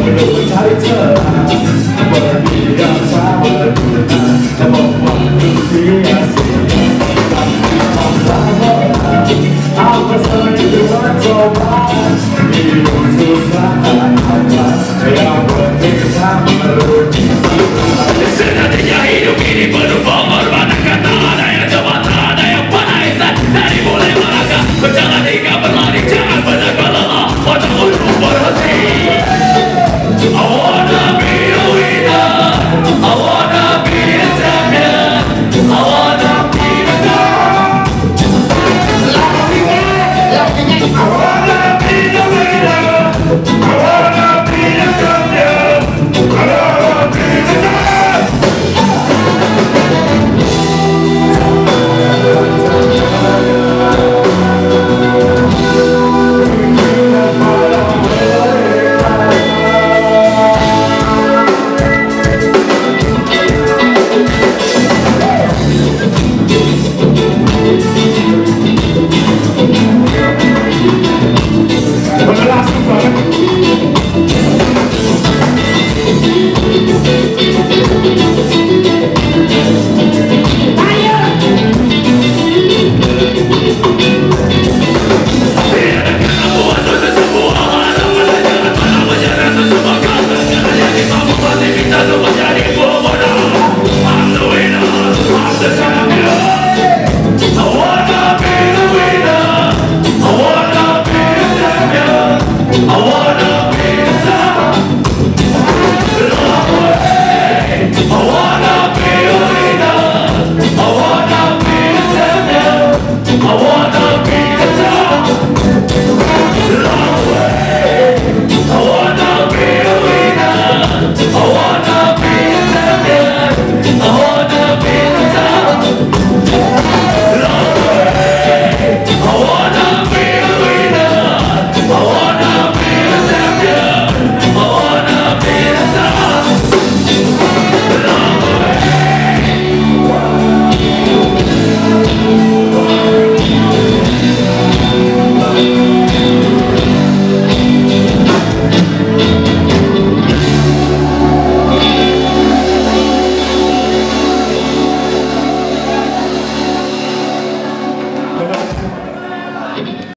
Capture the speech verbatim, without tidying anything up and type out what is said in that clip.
untuk mencari celah berbiasa berguna membuat sia-sia tapi lama-lama apa saja dengan coba hidup susah apa yang penting sama sejatinya hidup ini penuh pengorbanan karena ada yang coba tak ada yang pada insan dari mulai melangkah berjalan hingga berlari jangan benar-benar lelah untuk untuk berhenti. I wanna be a winner, I wanna be a champion, I wanna be the star. Love me, love me, I wanna